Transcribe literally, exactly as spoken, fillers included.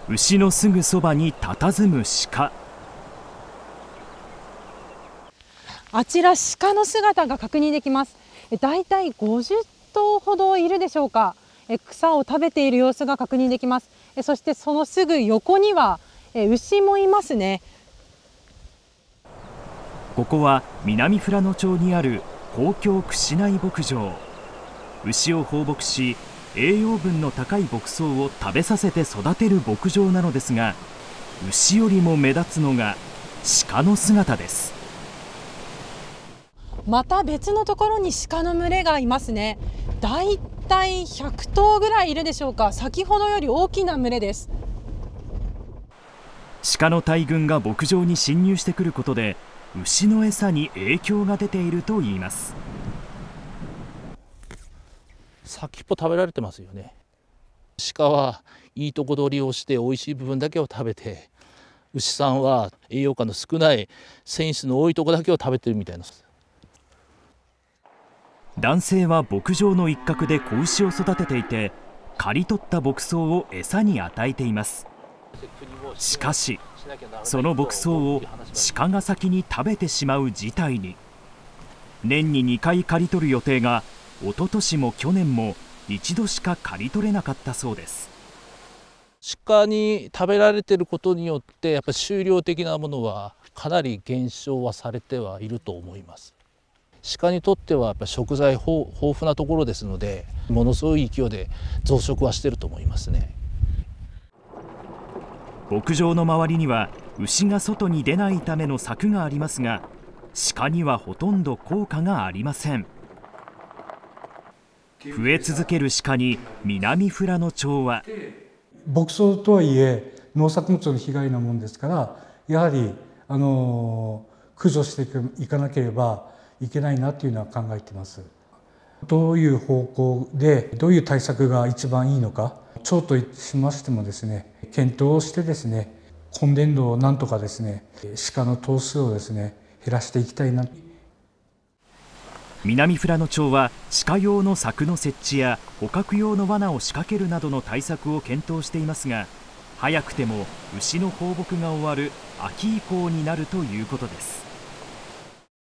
牛のすぐそばに佇む鹿。 あちら鹿の姿が確認できます。だいたいごじゅっとうほどいるでしょうか。草を食べている様子が確認できます。そしてそのすぐ横には牛もいますね。 ここは南富良野町にある公共串内牧場。牛を放牧し、栄養分の高い牧草を食べさせて育てる牧場なのですが、牛よりも目立つのが鹿の姿です。 また別のところに鹿の群れがいますね。だいたいひゃくとうぐらいいるでしょうか。先ほどより大きな群れです。 鹿の大群が牧場に侵入してくることで、牛の餌に影響が出ているといいます。 先っぽ食べられてますよね。鹿はいいとこ取りをして美味しい部分だけを食べて、牛さんは栄養価の少ない繊維質の多いところだけを食べてるみたいな。 男性は牧場の一角で子牛を育てていて、刈り取った牧草を餌に与えています。しかしその牧草を鹿が先に食べてしまう事態に。年ににかい刈り取る予定が、一昨年も去年も一度しか刈り取れなかったそうです。 鹿に食べられていることによってやっぱり収量的なものはかなり減少はされてはいると思います。鹿にとってはやっぱり食材豊富なところですので、ものすごい勢いで増殖はしていると思いますね。 牧場の周りには牛が外に出ないための柵がありますが、鹿にはほとんど効果がありません。増え続ける鹿に南富良野町は、 牧草とはいえ農作物の被害なもんですから、やはりあの駆除していかなければいけないなというのは考えています。どういう方向でどういう対策が一番いいのか、町としましてもですね、検討をしてですね、今年度なんとかですね、鹿の頭数をですね減らしていきたいな。 南富良野町は鹿用の柵の設置や捕獲用の罠を仕掛けるなどの対策を検討していますが、早くても牛の放牧が終わる秋以降になるということです。